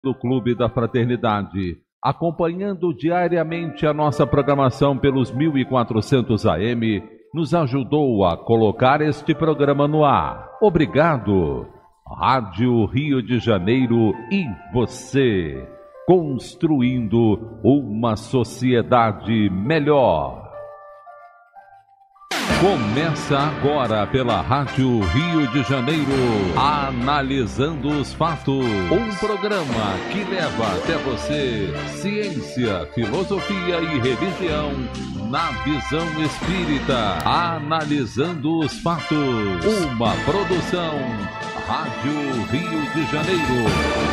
do Clube da Fraternidade, acompanhando diariamente a nossa programação pelos 1400 AM, nos ajudou a colocar este programa no ar. Obrigado. Rádio Rio de Janeiro e você, construindo uma sociedade melhor. Começa agora pela Rádio Rio de Janeiro, Analisando os Fatos. Um programa que leva até você ciência, filosofia e religião na visão espírita. Analisando os Fatos. Uma produção Rádio Rio de Janeiro.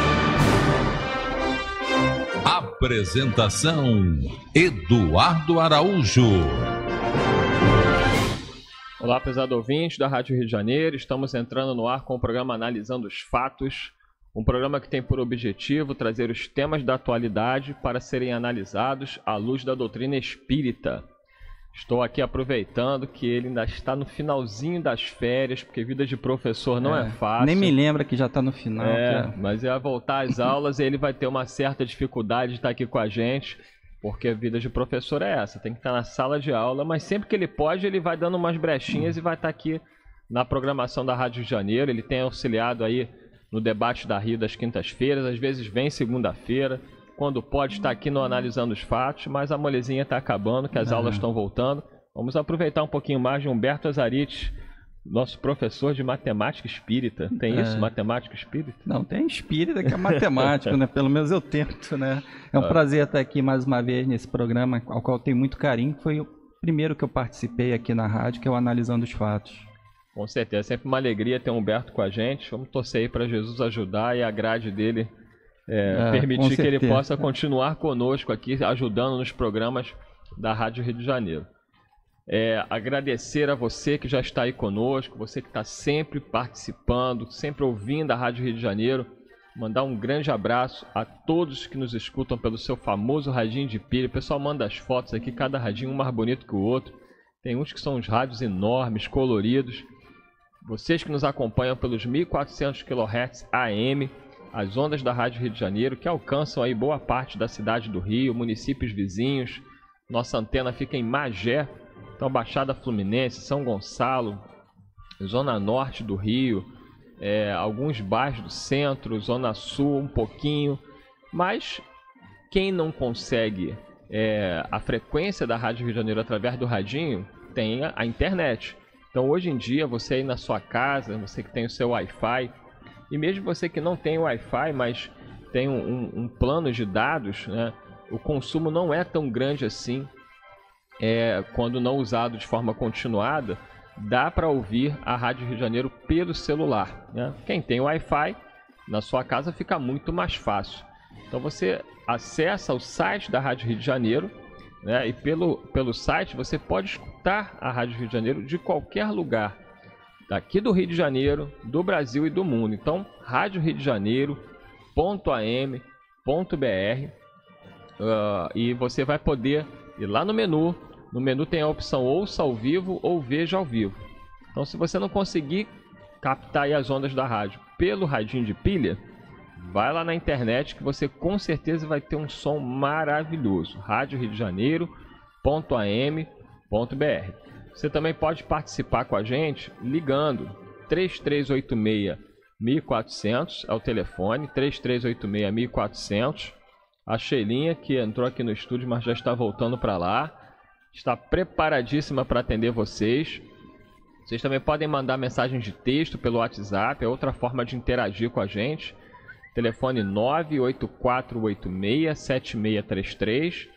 Apresentação Eduardo Araújo. Olá, prezado ouvinte da Rádio Rio de Janeiro, estamos entrando no ar com o programa Analisando os Fatos, um programa que tem por objetivo trazer os temas da atualidade para serem analisados à luz da doutrina espírita. Estou aqui aproveitando que ele ainda está no finalzinho das férias, porque vida de professor não é fácil. Nem me lembra que já está no final. Mas vai voltar às aulas e ele vai ter uma certa dificuldade de estar aqui com a gente. Porque a vida de professor é essa, tem que estar na sala de aula, mas sempre que ele pode, ele vai dando umas brechinhas e vai estar aqui na programação da Rádio Rio de Janeiro. Ele tem auxiliado aí no debate da Rio das quintas-feiras, às vezes vem segunda-feira, quando pode estar aqui no Analisando os Fatos, mas a molezinha está acabando, que as aulas estão voltando. Vamos aproveitar um pouquinho mais de Humberto Azarite, nosso professor de matemática espírita. Tem isso, matemática espírita? Não, tem espírita que é matemático, né? Pelo menos eu tento, né? É um prazer estar aqui mais uma vez nesse programa, ao qual eu tenho muito carinho. Foi o primeiro que eu participei aqui na rádio, que é o Analisando os Fatos. Com certeza, sempre uma alegria ter o Humberto com a gente. Vamos torcer aí para Jesus ajudar e a grade dele permitir que ele possa continuar conosco aqui, ajudando nos programas da Rádio Rio de Janeiro. Agradecer a você que já está aí conosco, você que está sempre participando, sempre ouvindo a Rádio Rio de Janeiro. Mandar um grande abraço a todos que nos escutam pelo seu famoso radinho de pilha. O pessoal manda as fotos aqui, cada radinho um mais bonito que o outro. Tem uns que são uns rádios enormes, coloridos. Vocês que nos acompanham pelos 1400 kHz AM, as ondas da Rádio Rio de Janeiro, que alcançam aí boa parte da cidade do Rio, municípios vizinhos. Nossa antena fica em Magé. Então, Baixada Fluminense, São Gonçalo, Zona Norte do Rio, alguns bairros do centro, Zona Sul um pouquinho. Mas quem não consegue a frequência da Rádio Rio de Janeiro através do radinho, tem a internet. Então, hoje em dia, você aí na sua casa, você que tem o seu Wi-Fi, e mesmo você que não tem Wi-Fi, mas tem um plano de dados, né, o consumo não é tão grande assim. Quando não usado de forma continuada, dá para ouvir a Rádio Rio de Janeiro pelo celular, né? Quem tem Wi-Fi na sua casa fica muito mais fácil. Então você acessa o site da Rádio Rio de Janeiro, né? E pelo site você pode escutar a Rádio Rio de Janeiro de qualquer lugar, daqui do Rio de Janeiro, do Brasil e do mundo. Então, Rádio Rio de Janeiro.am.br, e você vai poder ir lá no menu. No menu tem a opção ouça ao vivo ou veja ao vivo. Então, se você não conseguir captar aí as ondas da rádio pelo radinho de pilha, vai lá na internet que você com certeza vai ter um som maravilhoso. Rádio Rio de Janeiro.am.br. Você também pode participar com a gente ligando 3386-1400, é o telefone, 3386-1400. A Sheilinha, que entrou aqui no estúdio, mas já está voltando para lá, está preparadíssima para atender vocês. Vocês também podem mandar mensagens de texto pelo WhatsApp, é outra forma de interagir com a gente. Telefone 98486-7633,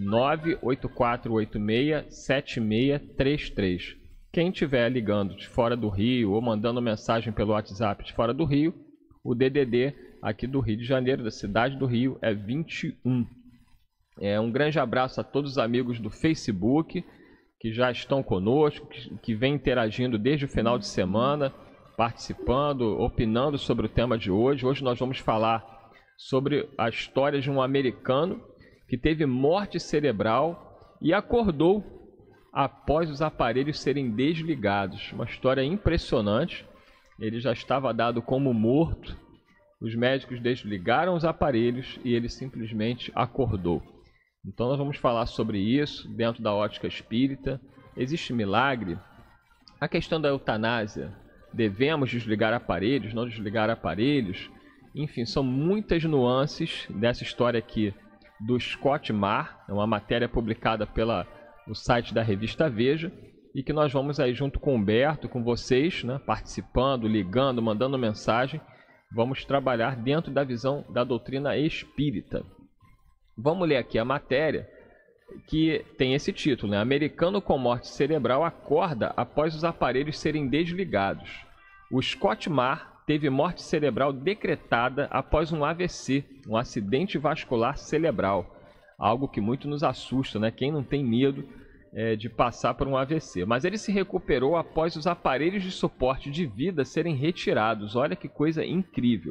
98486-7633. Quem estiver ligando de fora do Rio ou mandando mensagem pelo WhatsApp de fora do Rio, o DDD aqui do Rio de Janeiro, da cidade do Rio, é 21. Um grande abraço a todos os amigos do Facebook que já estão conosco, que vem interagindo desde o final de semana, participando, opinando sobre o tema de hoje. Hoje nós vamos falar sobre a história de um americano que teve morte cerebral e acordou após os aparelhos serem desligados. Uma história impressionante. Ele já estava dado como morto Os médicos desligaram os aparelhos e ele simplesmente acordou. Então nós vamos falar sobre isso dentro da ótica espírita. Existe milagre? A questão da eutanásia. Devemos desligar aparelhos, não desligar aparelhos? Enfim, são muitas nuances dessa história aqui do Scott Marr. É uma matéria publicada no site da revista Veja, e que nós vamos aí junto com o Humberto, com vocês, né, participando, ligando, mandando mensagem. Vamos trabalhar dentro da visão da doutrina espírita. Vamos ler aqui a matéria que tem esse título, né? Americano com morte cerebral acorda após os aparelhos serem desligados. O Scott Marr teve morte cerebral decretada após um AVC, um acidente vascular cerebral. Algo que muito nos assusta, né? Quem não tem medo de passar por um AVC. Mas ele se recuperou após os aparelhos de suporte de vida serem retirados. Olha que coisa incrível.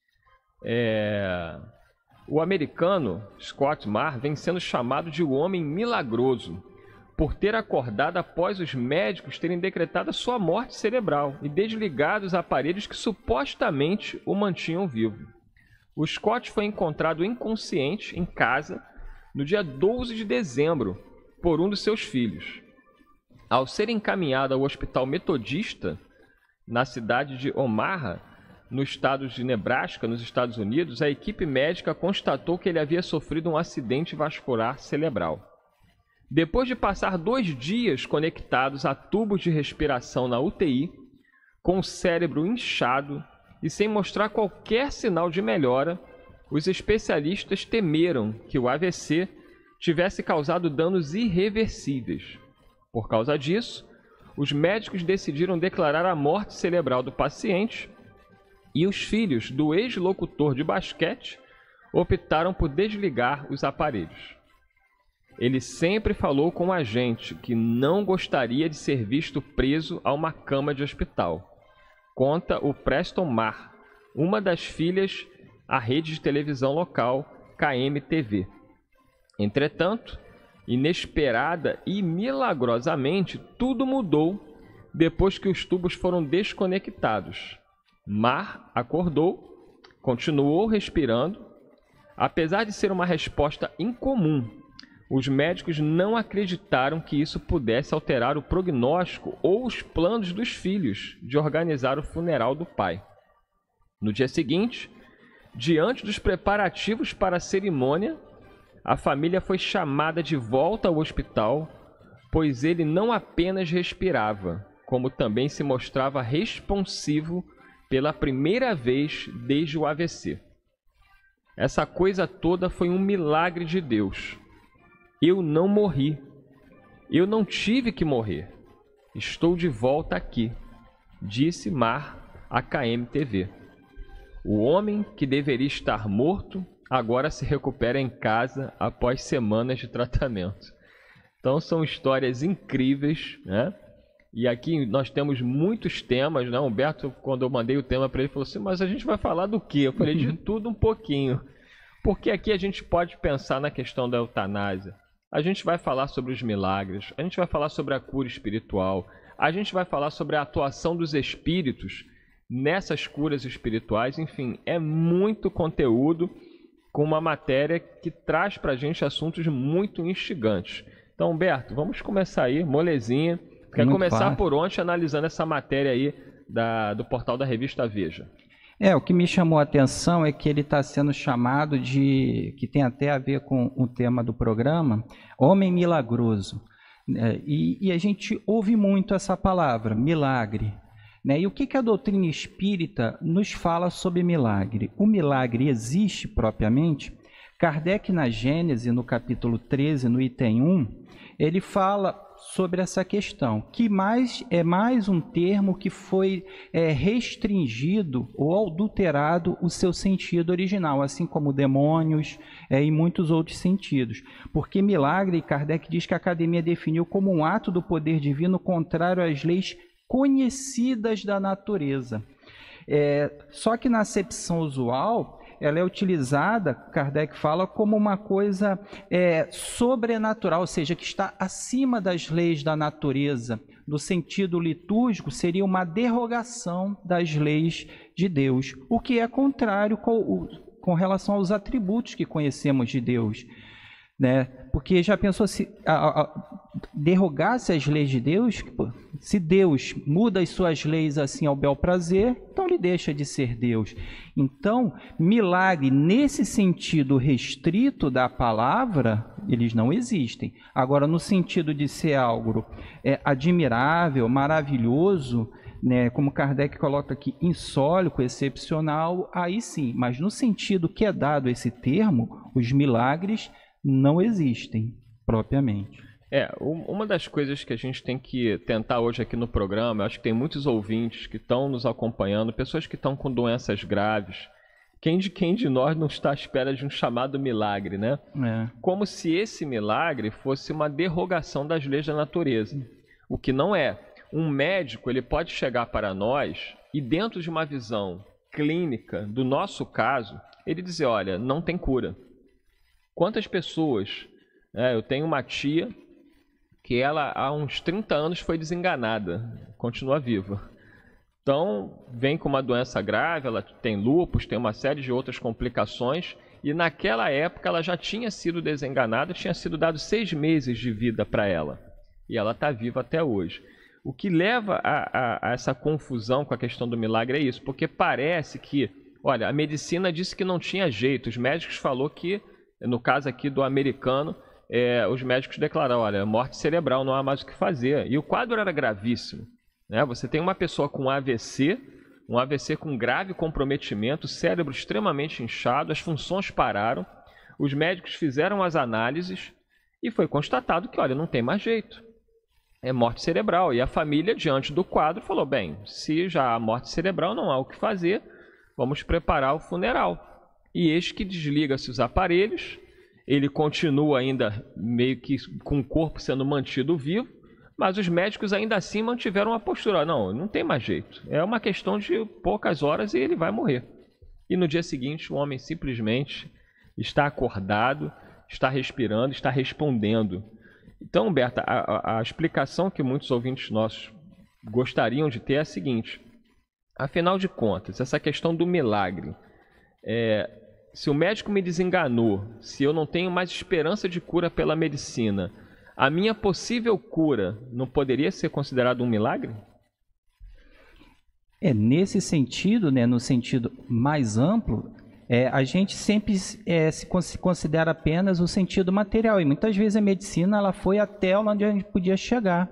O americano Scott Marr vem sendo chamado de o homem milagroso por ter acordado após os médicos terem decretado a sua morte cerebral e desligado os aparelhos que supostamente o mantinham vivo. O Scott foi encontrado inconsciente em casa no dia 12 de dezembro por um dos seus filhos. Ao ser encaminhado ao hospital metodista na cidade de Omaha, no estado de Nebraska, nos Estados Unidos, a equipe médica constatou que ele havia sofrido um acidente vascular cerebral. Depois de passar 2 dias conectados a tubos de respiração na UTI, com o cérebro inchado e sem mostrar qualquer sinal de melhora, os especialistas temeram que o AVC tivesse causado danos irreversíveis. Por causa disso, os médicos decidiram declarar a morte cerebral do paciente e os filhos do ex-locutor de basquete optaram por desligar os aparelhos. Ele sempre falou com a gente que não gostaria de ser visto preso a uma cama de hospital. Conta o Preston Marr, uma das filhas à rede de televisão local KMTV. Entretanto, inesperada e milagrosamente, tudo mudou depois que os tubos foram desconectados. Marr acordou, continuou respirando. Apesar de ser uma resposta incomum, os médicos não acreditaram que isso pudesse alterar o prognóstico ou os planos dos filhos de organizar o funeral do pai. No dia seguinte, diante dos preparativos para a cerimônia, a família foi chamada de volta ao hospital, pois ele não apenas respirava, como também se mostrava responsivo pela primeira vez desde o AVC. Essa coisa toda foi um milagre de Deus. Eu não morri. Eu não tive que morrer. Estou de volta aqui, disse Marr à KMTV. O homem que deveria estar morto agora se recupera em casa após semanas de tratamento. Então são histórias incríveis, né? E aqui nós temos muitos temas, né? Humberto, quando eu mandei o tema para ele, falou assim, mas a gente vai falar do quê? Eu falei, de tudo um pouquinho. Porque aqui a gente pode pensar na questão da eutanásia. A gente vai falar sobre os milagres, a gente vai falar sobre a cura espiritual, a gente vai falar sobre a atuação dos espíritos nessas curas espirituais. Enfim, é muito conteúdo com uma matéria que traz para a gente assuntos muito instigantes. Então, Humberto, vamos começar aí, molezinha. Quer começar por onde, analisando essa matéria aí do portal da revista Veja? O que me chamou a atenção é que ele está sendo chamado de, que tem até a ver com o tema do programa, homem milagroso. E a gente ouve muito essa palavra, milagre. E o que a doutrina espírita nos fala sobre milagre? O milagre existe propriamente? Kardec, na Gênese, no capítulo 13, no item 1, ele fala sobre essa questão, que é mais um termo que foi restringido ou adulterado o seu sentido original, assim como demônios e muitos outros sentidos. Porque milagre, Kardec diz que a academia definiu como um ato do poder divino contrário às leis conhecidas da natureza. Só que na acepção usual, ela é utilizada, Kardec fala, como uma coisa sobrenatural, ou seja, que está acima das leis da natureza. No sentido litúrgico, seria uma derrogação das leis de Deus, o que é contrário com relação aos atributos que conhecemos de Deus, né? Porque já pensou se derrogasse as leis de Deus? Se Deus muda as suas leis assim ao bel prazer, então ele deixa de ser Deus. Então, milagre nesse sentido restrito da palavra, eles não existem. Agora, no sentido de ser algo admirável, maravilhoso, né, como Kardec coloca aqui, insólito, excepcional, aí sim. Mas no sentido que é dado esse termo, os milagres não existem propriamente. Uma das coisas que a gente tem que tentar hoje aqui no programa, eu acho que tem muitos ouvintes que estão nos acompanhando, pessoas que estão com doenças graves. Quem de nós não está à espera de um chamado milagre, né? Como se esse milagre fosse uma derrogação das leis da natureza. O que não é. Um médico, ele pode chegar para nós e dentro de uma visão clínica do nosso caso, ele dizer, olha, não tem cura. Quantas pessoas... eu tenho uma tia que ela há uns 30 anos foi desenganada, continua viva. Então, vem com uma doença grave, ela tem lúpus, tem uma série de outras complicações, e naquela época ela já tinha sido desenganada, tinha sido dado 6 meses de vida para ela, e ela está viva até hoje. O que leva a essa confusão com a questão do milagre é isso, porque parece que, olha, a medicina disse que não tinha jeito, os médicos falaram que, no caso aqui do americano, os médicos declararam, olha, morte cerebral, não há mais o que fazer. E o quadro era gravíssimo, né? Você tem uma pessoa com AVC, um AVC com grave comprometimento, cérebro extremamente inchado, as funções pararam, os médicos fizeram as análises e foi constatado que, olha, não tem mais jeito. É morte cerebral. E a família, diante do quadro, falou, bem, se já há morte cerebral, não há o que fazer, vamos preparar o funeral. E eis que desliga-se os aparelhos, ele continua ainda meio que com o corpo sendo mantido vivo, mas os médicos ainda assim mantiveram a postura. Não tem mais jeito. É uma questão de poucas horas e ele vai morrer. E no dia seguinte o homem simplesmente está acordado, está respirando, está respondendo. Então, Humberto, a explicação que muitos ouvintes nossos gostariam de ter é a seguinte. Afinal de contas, essa questão do milagre... Se o médico me desenganou, se eu não tenho mais esperança de cura pela medicina, a minha possível cura não poderia ser considerado um milagre? Nesse sentido, né, no sentido mais amplo, a gente sempre se considera apenas o sentido material. E muitas vezes a medicina ela foi até onde a gente podia chegar.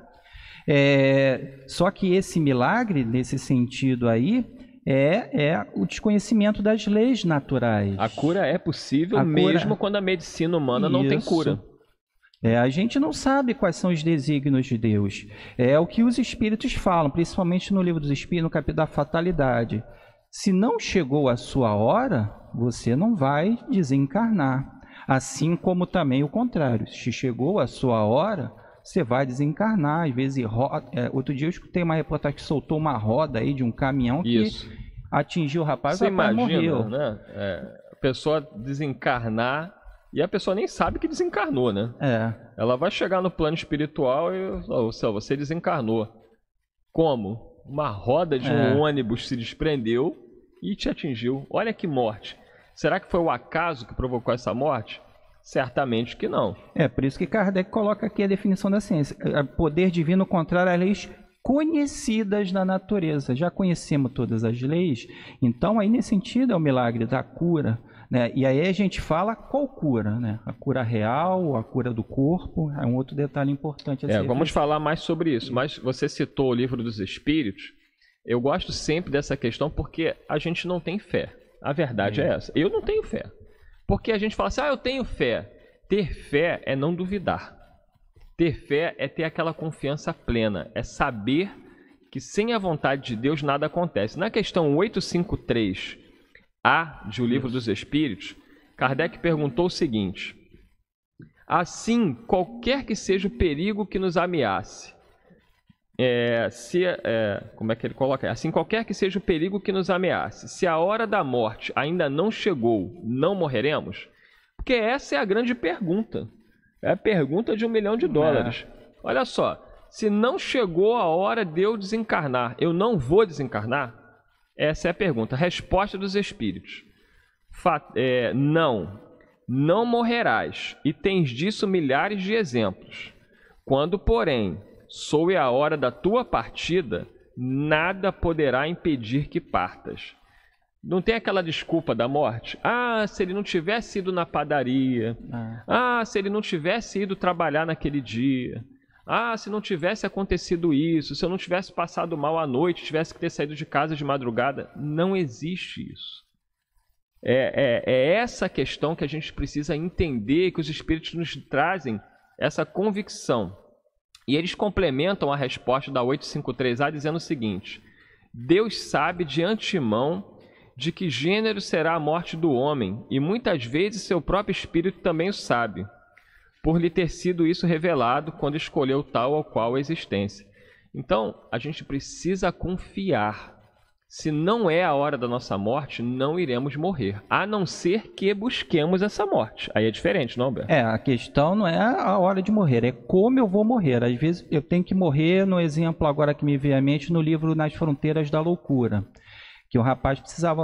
Só que esse milagre, nesse sentido aí, é o desconhecimento das leis naturais. A cura é possível mesmo quando a medicina humana não tem cura. A gente não sabe quais são os desígnios de Deus. É o que os espíritos falam, principalmente no livro dos Espíritos, no capítulo da fatalidade. Se não chegou a sua hora, você não vai desencarnar. Assim como também o contrário. Se chegou a sua hora, você vai desencarnar. Às vezes, outro dia eu escutei uma reportagem que soltou uma roda aí de um caminhão que atingiu o rapaz, você o rapaz imagina, morreu. Né? A pessoa desencarnar e a pessoa nem sabe que desencarnou, né? Ela vai chegar no plano espiritual e você desencarnou. Como? Uma roda de um ônibus se desprendeu e te atingiu. Olha que morte. Será que foi o acaso que provocou essa morte? Certamente que não. Por isso que Kardec coloca aqui a definição da ciência. Poder divino contrário às leis conhecidas da natureza. Já conhecemos todas as leis, então aí nesse sentido é o milagre da cura, né? E aí a gente fala qual cura, né? A cura real, a cura do corpo, é um outro detalhe importante. Vamos falar mais sobre isso, mas você citou o Livro dos Espíritos. Eu gosto sempre dessa questão porque a gente não tem fé. A verdade é essa. Eu não tenho fé. Porque a gente fala assim, eu tenho fé. Ter fé é não duvidar. Ter fé é ter aquela confiança plena. É saber que sem a vontade de Deus nada acontece. Na questão 853A de O Livro dos Espíritos, Kardec perguntou o seguinte. Assim, qualquer que seja o perigo que nos ameace, como é que ele coloca? Assim, qualquer que seja o perigo que nos ameace, se a hora da morte ainda não chegou, não morreremos? Porque essa é a grande pergunta. É a pergunta de $1 milhão. Olha só, se não chegou a hora de eu desencarnar, eu não vou desencarnar? Essa é a pergunta. Resposta dos espíritos. Não morrerás, e tens disso milhares de exemplos. Quando, porém, soe a hora da tua partida, nada poderá impedir que partas. Não tem aquela desculpa da morte? Ah, se ele não tivesse ido na padaria. Ah, se ele não tivesse ido trabalhar naquele dia. Ah, se não tivesse acontecido isso. Se eu não tivesse passado mal à noite, tivesse que ter saído de casa de madrugada. Não existe isso. É essa questão que a gente precisa entender, que os espíritos nos trazem essa convicção. E eles complementam a resposta da 853A dizendo o seguinte: Deus sabe de antemão de que gênero será a morte do homem, e muitas vezes seu próprio espírito também o sabe, por lhe ter sido isso revelado quando escolheu tal ou qual existência. Então, a gente precisa confiar. Se não é a hora da nossa morte, não iremos morrer, a não ser que busquemos essa morte. Aí é diferente, não, Alberto? A questão não é a hora de morrer, é como eu vou morrer. Às vezes eu tenho que morrer, no exemplo agora que me veio à mente, no livro Nas Fronteiras da Loucura, que o rapaz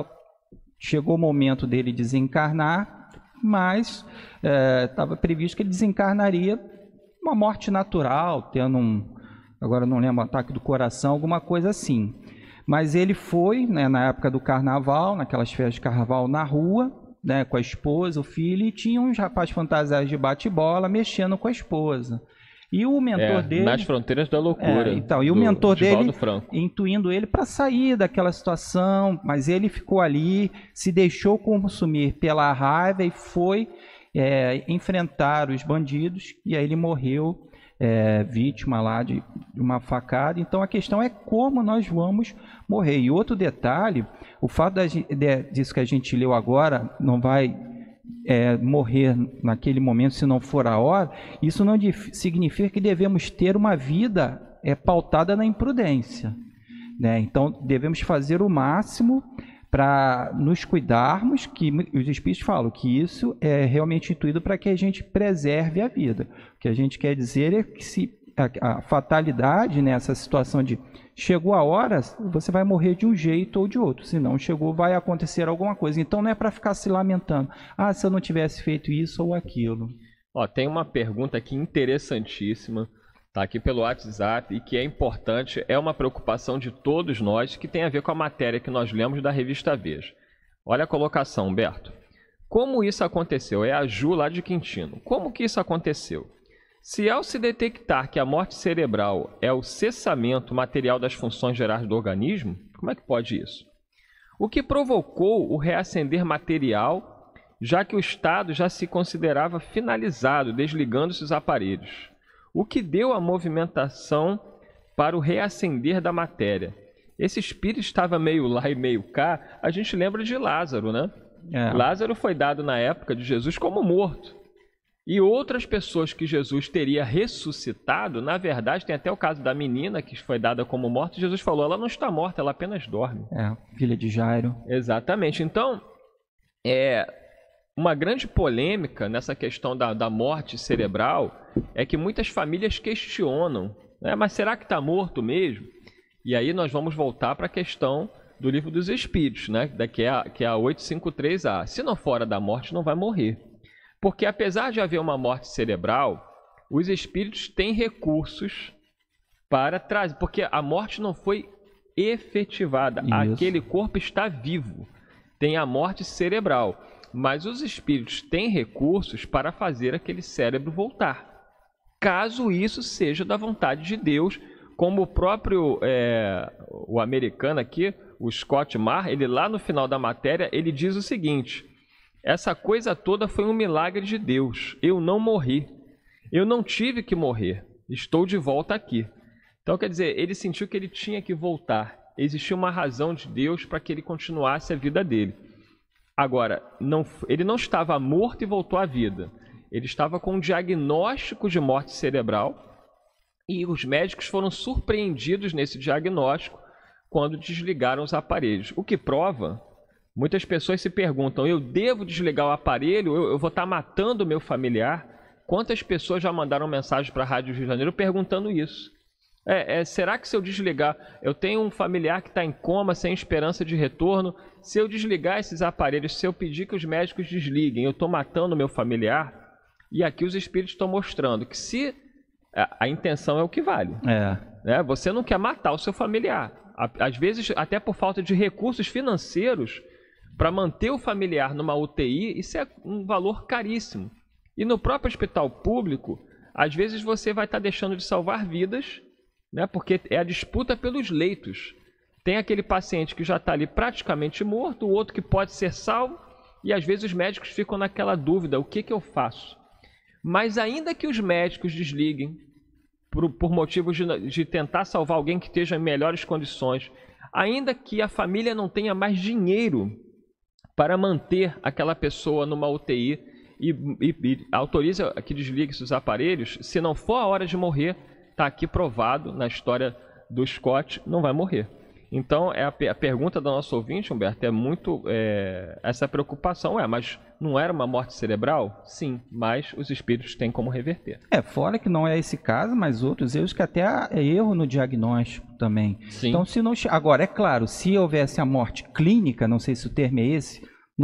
chegou o momento dele desencarnar, mas estava previsto que ele desencarnaria uma morte natural, tendo agora não lembro, ataque do coração, alguma coisa assim. Mas ele foi, né, na época do carnaval, naquelas festas de carnaval na rua, né, com a esposa, o filho, e tinha uns rapazes fantasiados de bate-bola mexendo com a esposa. E o mentor dele... Nas Fronteiras da Loucura. E o mentor dele intuindo ele para sair daquela situação, mas ele ficou ali, se deixou consumir pela raiva e foi enfrentar os bandidos, e aí ele morreu vítima lá de uma facada. Então a questão é como nós vamos morrer. E outro detalhe, o fato disso que a gente leu agora, não vai morrer naquele momento se não for a hora, isso não significa que devemos ter uma vida pautada na imprudência, né? Então devemos fazer o máximo para nos cuidarmos, que os espíritos falam que isso é realmente intuído para que a gente preserve a vida. O que a gente quer dizer é que se a fatalidade, nessa situação de chegou a hora, você vai morrer de um jeito ou de outro. Se não chegou, vai acontecer alguma coisa. Então não é para ficar se lamentando. Ah, se eu não tivesse feito isso ou aquilo. Tem uma pergunta aqui interessantíssima, tá aqui pelo WhatsApp, e que é importante, é uma preocupação de todos nós, que tem a ver com a matéria que nós lemos da revista Veja. Olha a colocação, Humberto. Como isso aconteceu? É a Ju lá de Quintino. Como que isso aconteceu? Se ao se detectar que a morte cerebral é o cessamento material das funções gerais do organismo, como é que pode isso? O que provocou o reacender material, já que o estado já se considerava finalizado, desligando-se os aparelhos? O que deu a movimentação para o reacender da matéria? Esse espírito estava meio lá e meio cá. A gente lembra de Lázaro, né? Lázaro foi dado na época de Jesus como morto. E outras pessoas que Jesus teria ressuscitado, na verdade, tem até o caso da menina que foi dada como morta. Jesus falou, ela não está morta, ela apenas dorme. Filha de Jairo. Exatamente. Então, uma grande polêmica nessa questão da morte cerebral é que muitas famílias questionam, né? Mas será que está morto mesmo? E aí nós vamos voltar para a questão do Livro dos Espíritos, né? que é a 853A. Se não for da morte, não vai morrer. Porque apesar de haver uma morte cerebral, os espíritos têm recursos para trazer, porque a morte não foi efetivada. Isso. Aquele corpo está vivo. Tem a morte cerebral. Mas os espíritos têm recursos para fazer aquele cérebro voltar. Caso isso seja da vontade de Deus, como o próprio o americano aqui, o Scott Marr, ele lá no final da matéria, ele diz o seguinte: essa coisa toda foi um milagre de Deus. Eu não morri. Eu não tive que morrer. Estou de volta aqui. Então, quer dizer, ele sentiu que ele tinha que voltar. Existia uma razão de Deus para que ele continuasse a vida dele. Agora, ele não estava morto e voltou à vida. Ele estava com um diagnóstico de morte cerebral e os médicos foram surpreendidos nesse diagnóstico quando desligaram os aparelhos. O que prova... Muitas pessoas se perguntam, eu devo desligar o aparelho? Eu vou estar matando o meu familiar? Quantas pessoas já mandaram mensagem para a Rádio Rio de Janeiro perguntando isso? Será que se eu desligar... Eu tenho um familiar que está em coma, sem esperança de retorno. Se eu desligar esses aparelhos, se eu pedir que os médicos desliguem, eu estou matando o meu familiar. E aqui os espíritos estão mostrando que se... A intenção é o que vale. Você não quer matar o seu familiar. Às vezes, até por falta de recursos financeiros, para manter o familiar numa UTI, isso é um valor caríssimo. E no próprio hospital público, às vezes você vai estar deixando de salvar vidas, né, porque é a disputa pelos leitos. Tem aquele paciente que já está ali praticamente morto, o outro que pode ser salvo, e às vezes os médicos ficam naquela dúvida, o que eu faço? Mas ainda que os médicos desliguem, por motivos de tentar salvar alguém que esteja em melhores condições, ainda que a família não tenha mais dinheiro para manter aquela pessoa numa UTI e autoriza que desligue esses aparelhos, se não for a hora de morrer, está aqui provado na história do Scott, não vai morrer. Então, a pergunta do nosso ouvinte, Humberto, é muito essa preocupação. Mas não era uma morte cerebral? Sim, mas os espíritos têm como reverter. Fora que não é esse caso, mas outros erros que até há erro no diagnóstico também. Sim. Então, se não... Agora, é claro, se houvesse a morte clínica, não sei se o termo é esse,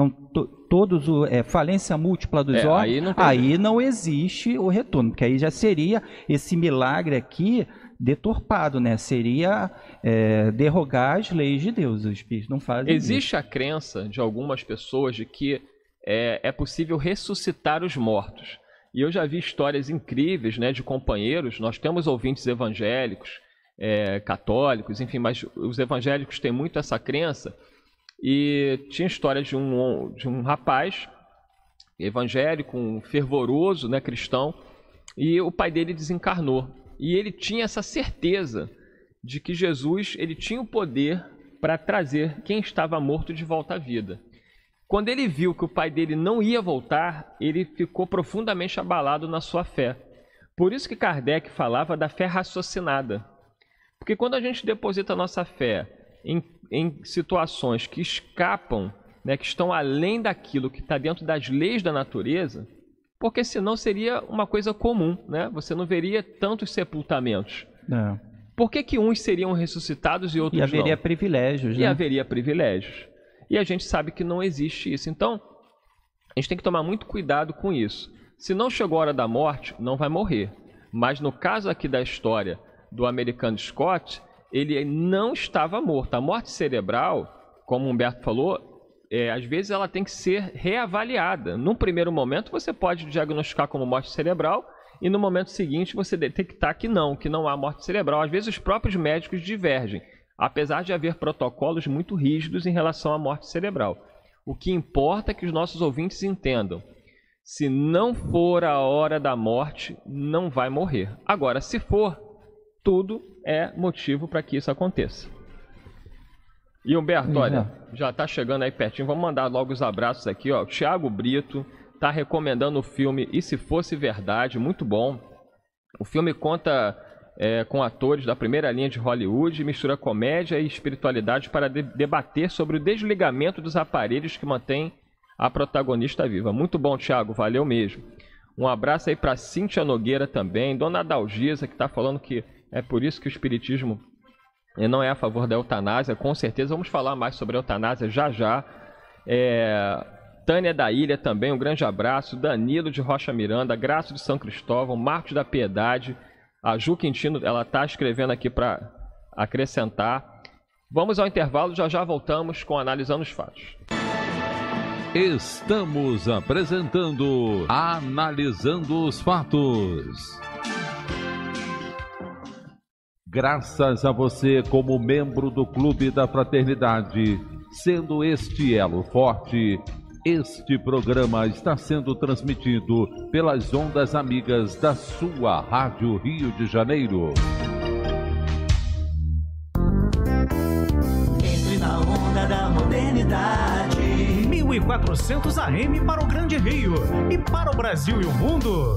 falência múltipla dos órgãos, aí não existe o retorno, porque aí já seria esse milagre aqui deturpado, né? Seria derrogar as leis de Deus. Os espíritos não fazem Existe a crença de algumas pessoas de que é possível ressuscitar os mortos. E eu já vi histórias incríveis, né, de companheiros. Nós temos ouvintes evangélicos, católicos, enfim, mas os evangélicos têm muito essa crença. E tinha história de um rapaz evangélico, um fervoroso, né, cristão, e o pai dele desencarnou. E ele tinha essa certeza de que Jesus ele tinha o poder para trazer quem estava morto de volta à vida. Quando ele viu que o pai dele não ia voltar, ele ficou profundamente abalado na sua fé. Por isso que Kardec falava da fé raciocinada. Porque quando a gente deposita a nossa fé em situações que escapam, né, que estão além daquilo que está dentro das leis da natureza, porque senão seria uma coisa comum, né? Você não veria tantos sepultamentos. Por que uns seriam ressuscitados e outros não? E haveria privilégios, né? E haveria privilégios. E a gente sabe que não existe isso. Então, a gente tem que tomar muito cuidado com isso. Se não chegou a hora da morte, não vai morrer. Mas no caso aqui da história do americano Scott, ele não estava morto. A morte cerebral, como o Humberto falou, às vezes ela tem que ser reavaliada. Num primeiro momento você pode diagnosticar como morte cerebral e no momento seguinte você detectar que não há morte cerebral. Às vezes os próprios médicos divergem, apesar de haver protocolos muito rígidos em relação à morte cerebral. O que importa é que os nossos ouvintes entendam. Se não for a hora da morte, não vai morrer. Agora, se for, tudo é motivo para que isso aconteça. E Humberto, olha, já está chegando aí pertinho, vamos mandar logo os abraços aqui, ó. O Thiago Brito está recomendando o filme E Se Fosse Verdade, muito bom. O filme conta com atores da primeira linha de Hollywood, mistura comédia e espiritualidade para debater sobre o desligamento dos aparelhos que mantém a protagonista viva. Muito bom, Thiago, valeu mesmo. Um abraço aí para Cíntia Nogueira também, Dona Dalgisa, que está falando que é por isso que o espiritismo não é a favor da eutanásia, com certeza. Vamos falar mais sobre a eutanásia já. Tânia da Ilha também, um grande abraço. Danilo de Rocha Miranda, Graça de São Cristóvão, Marcos da Piedade. A Ju Quintino, ela está escrevendo aqui para acrescentar. Vamos ao intervalo, já voltamos com Analisando os Fatos. Estamos apresentando Analisando os Fatos. Graças a você como membro do Clube da Fraternidade, sendo este elo forte, este programa está sendo transmitido pelas ondas amigas da sua Rádio Rio de Janeiro. Entre na onda da modernidade. 1400 AM para o Grande Rio e para o Brasil e o mundo.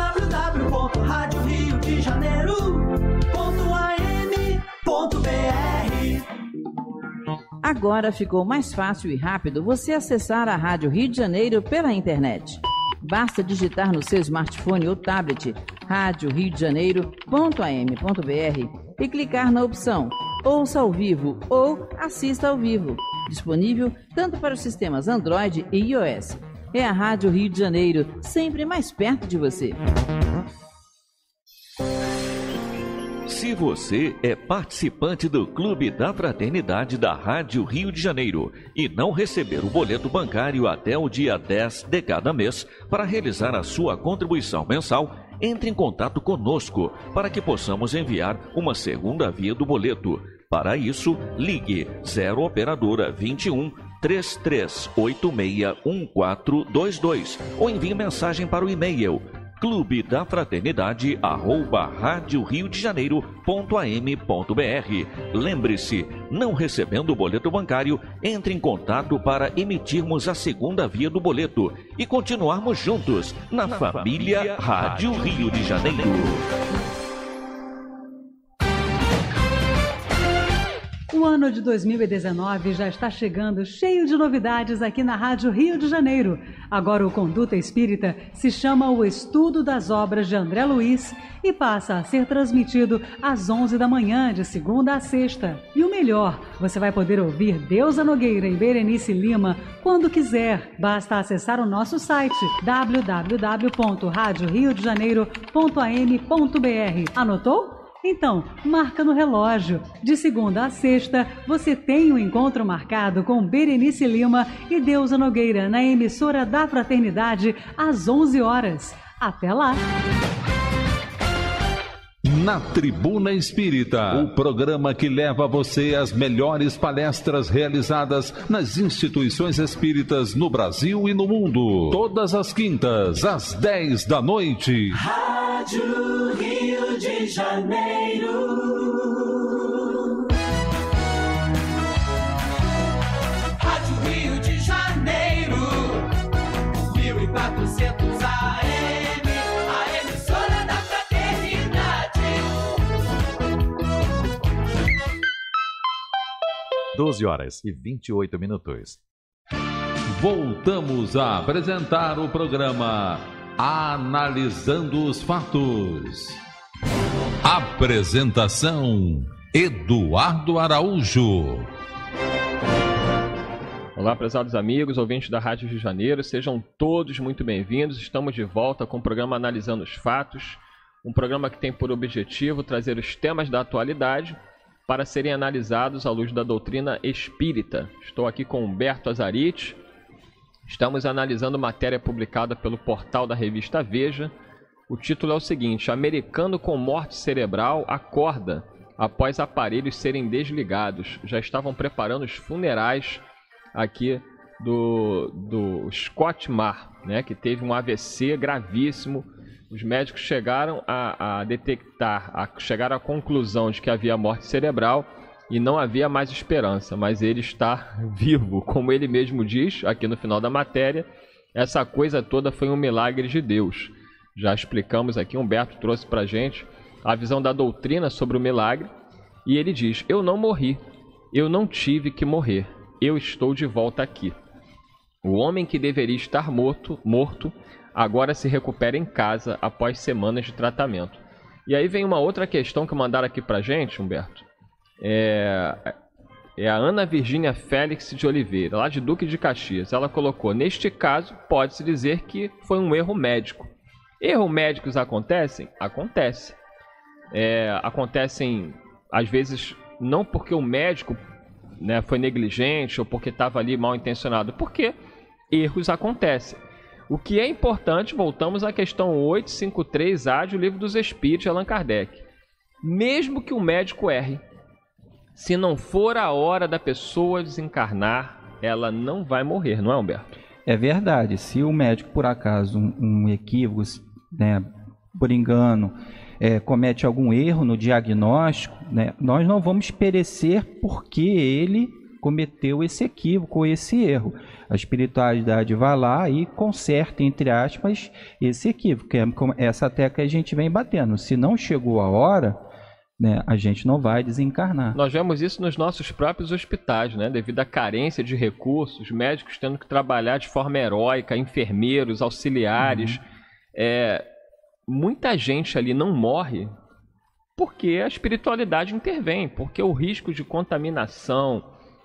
www.radioriodejaneiro.am.br. Agora ficou mais fácil e rápido você acessar a Rádio Rio de Janeiro pela internet. Basta digitar no seu smartphone ou tablet radioriodejaneiro.am.br e clicar na opção Ouça ao vivo ou Assista ao vivo, disponível tanto para os sistemas Android e iOS. É a Rádio Rio de Janeiro, sempre mais perto de você. Se você é participante do Clube da Fraternidade da Rádio Rio de Janeiro e não receber o boleto bancário até o dia 10 de cada mês para realizar a sua contribuição mensal, entre em contato conosco para que possamos enviar uma segunda via do boleto. Para isso, ligue 0 Operadora 21 33861422 ou envie mensagem para o e-mail clubedafraternidade@radioriodejaneiro.am.br. Lembre-se, não recebendo o boleto bancário, entre em contato para emitirmos a segunda via do boleto e continuarmos juntos na família Rádio Rio de Janeiro. O ano de 2019 já está chegando cheio de novidades aqui na Rádio Rio de Janeiro. Agora o Conduta Espírita se chama O Estudo das Obras de André Luiz e passa a ser transmitido às 11 da manhã, de segunda a sexta. E o melhor, você vai poder ouvir Deusa Nogueira e Berenice Lima quando quiser. Basta acessar o nosso site www.radioriodejaneiro.am.br. Anotou? Então, marca no relógio. De segunda a sexta, você tem um encontro marcado com Berenice Lima e Deusa Nogueira na emissora da Fraternidade às 11 horas. Até lá! Na Tribuna Espírita, o programa que leva você às melhores palestras realizadas nas instituições espíritas no Brasil e no mundo. Todas as quintas, às 10 da noite. Rádio Rio de Janeiro. Rádio Rio de Janeiro. 1400 AM, a emissora da Fraternidade. 12h28. Voltamos a apresentar o programa Analisando os Fatos. Apresentação: Eduardo Araújo. Olá, prezados amigos, ouvintes da Rádio Rio de Janeiro, sejam todos muito bem-vindos. Estamos de volta com o programa Analisando os Fatos, um programa que tem por objetivo trazer os temas da atualidade para serem analisados à luz da doutrina espírita. Estou aqui com Humberto Azarite. Estamos analisando matéria publicada pelo portal da revista Veja. O título é o seguinte: Americano com morte cerebral acorda após aparelhos serem desligados. Já estavam preparando os funerais aqui do Scott Marr, né, que teve um AVC gravíssimo. Os médicos chegaram a detectar, chegaram à conclusão de que havia morte cerebral e não havia mais esperança, mas ele está vivo, como ele mesmo diz aqui no final da matéria. Essa coisa toda foi um milagre de Deus. Já explicamos aqui, Humberto trouxe para a gente a visão da doutrina sobre o milagre, e ele diz: eu não morri, eu não tive que morrer, eu estou de volta aqui. O homem que deveria estar morto, agora se recupera em casa após semanas de tratamento. E aí vem uma outra questão que mandaram aqui para a gente, Humberto. É a Ana Virgínia Félix de Oliveira, lá de Duque de Caxias. Ela colocou: neste caso, pode-se dizer que foi um erro médico. Erros médicos acontecem? Acontece. Acontecem, às vezes, não porque o médico, né, foi negligente ou porque estava ali mal intencionado, porque erros acontecem. O que é importante, voltamos à questão 853A do Livro dos Espíritos de Allan Kardec. Mesmo que o médico erre, se não for a hora da pessoa desencarnar, ela não vai morrer, não é, Humberto? É verdade. Se o médico, por acaso, um equívoco, né, por engano, comete algum erro no diagnóstico, né, nós não vamos perecer porque ele cometeu esse equívoco ou esse erro. A espiritualidade vai lá e conserta, entre aspas, esse equívoco. Essa tecla a gente vem batendo. Se não chegou a hora, né, a gente não vai desencarnar. Nós vemos isso nos nossos próprios hospitais, né? Devido à carência de recursos, médicos tendo que trabalhar de forma heróica, enfermeiros, auxiliares. Muita gente ali não morre Porque a espiritualidade intervém, porque o risco de contaminação,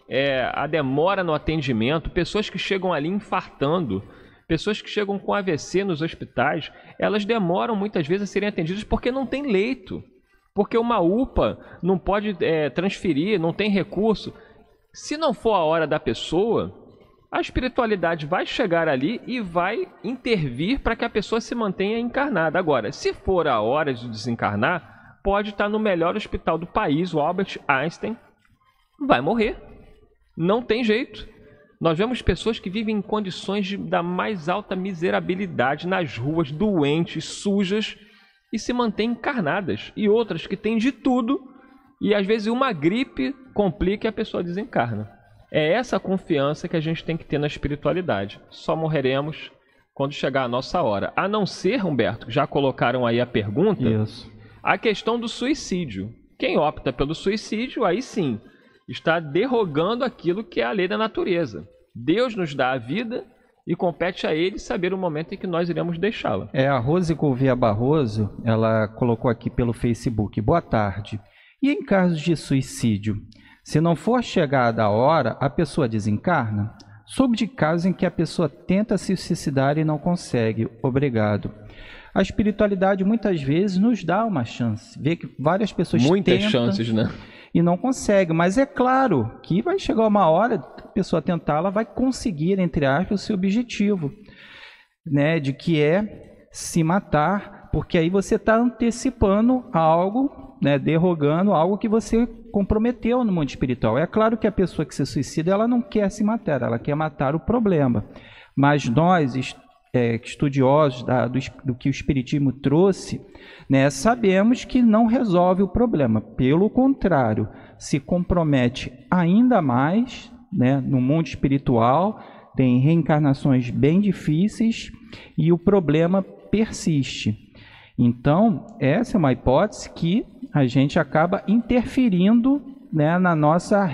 a demora no atendimento, pessoas que chegam ali infartando, pessoas que chegam com AVC nos hospitais, elas demoram muitas vezes a serem atendidas porque não tem leito, porque uma UPA não pode transferir, não tem recurso. Se não for a hora da pessoa, a espiritualidade vai chegar ali e vai intervir para que a pessoa se mantenha encarnada. Agora, se for a hora de desencarnar, pode estar no melhor hospital do país, o Albert Einstein, vai morrer. Não tem jeito. Nós vemos pessoas que vivem em condições da mais alta miserabilidade nas ruas, doentes, sujas, e se mantêm encarnadas. E outras que têm de tudo, e às vezes uma gripe complica e a pessoa desencarna. É essa confiança que a gente tem que ter na espiritualidade. Só morreremos quando chegar a nossa hora. A não ser, Humberto, já colocaram aí a pergunta, Isso. a questão do suicídio. Quem opta pelo suicídio, aí sim, está derrogando aquilo que é a lei da natureza. Deus nos dá a vida e compete a Ele saber o momento em que nós iremos deixá-la. A Rose Gouveia Barroso, ela colocou aqui pelo Facebook: boa tarde. E em casos de suicídio, se não for chegada a hora, a pessoa desencarna? Soube de casos em que a pessoa tenta se suicidar e não consegue. Obrigado. A espiritualidade muitas vezes nos dá uma chance. Vê que várias pessoas Muitas tentam chances, né? e não conseguem. Mas é claro que vai chegar uma hora, a pessoa tentar, ela vai conseguir, entre aspas, o seu objetivo, né? De que é se matar, porque aí você está antecipando algo, né? Derrogando algo que você comprometeu no mundo espiritual. É claro que a pessoa que se suicida, ela não quer se matar, ela quer matar o problema. Mas nós, estudiosos do que o Espiritismo trouxe, né, sabemos que não resolve o problema. Pelo contrário, se compromete ainda mais, né, no mundo espiritual, tem reencarnações bem difíceis e o problema persiste. Então, essa é uma hipótese que a gente acaba interferindo, né, na nossa